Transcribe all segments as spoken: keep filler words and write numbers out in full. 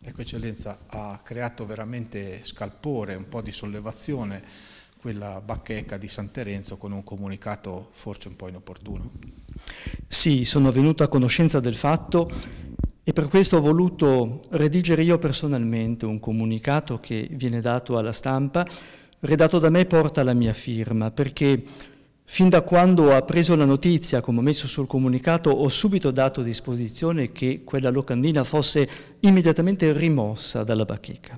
Ecco, Eccellenza, ha creato veramente scalpore, un po' di sollevazione quella bacheca di San Terenzo con un comunicato forse un po' inopportuno. Sì, sono venuto a conoscenza del fatto e per questo ho voluto redigere io personalmente un comunicato che viene dato alla stampa, redatto da me, porta la mia firma, perché fin da quando ho appreso la notizia, come ho messo sul comunicato, ho subito dato disposizione che quella locandina fosse immediatamente rimossa dalla bacheca.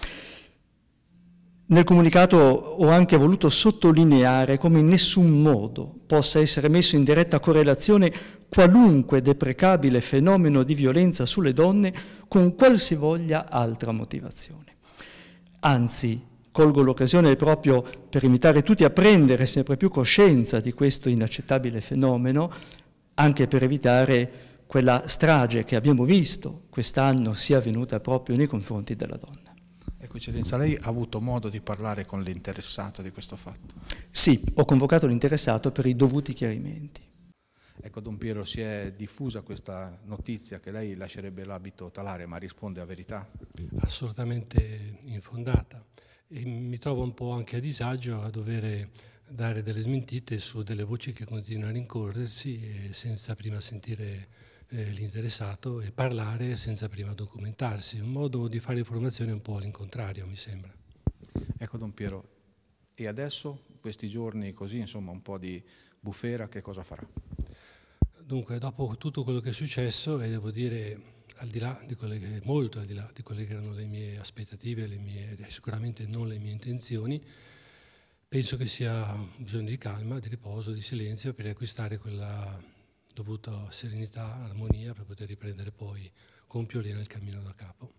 Nel comunicato ho anche voluto sottolineare come in nessun modo possa essere messo in diretta correlazione qualunque deprecabile fenomeno di violenza sulle donne con qualsivoglia altra motivazione. Anzi, colgo l'occasione proprio per invitare tutti a prendere sempre più coscienza di questo inaccettabile fenomeno, anche per evitare quella strage che abbiamo visto quest'anno sia avvenuta proprio nei confronti della donna. Ecco, Eccellenza, lei ha avuto modo di parlare con l'interessato di questo fatto? Sì, ho convocato l'interessato per i dovuti chiarimenti. Ecco, Don Piero, si è diffusa questa notizia che lei lascerebbe l'abito talare, ma risponde a verità? Assolutamente infondata. E mi trovo un po' anche a disagio a dover dare delle smentite su delle voci che continuano a rincorrersi e senza prima sentire eh, l'interessato e parlare senza prima documentarsi. Un modo di fare informazione un po' all'incontrario, mi sembra. Ecco, Don Piero, e adesso, questi giorni così, insomma, un po' di bufera, che cosa farà? Dunque, dopo tutto quello che è successo, e devo dire al di là di quelle che, molto al di là di quelle che erano le mie aspettative, le mie, sicuramente non le mie intenzioni, penso che sia bisogno di calma, di riposo, di silenzio per riacquistare quella dovuta serenità, armonia per poter riprendere poi con più il cammino da capo.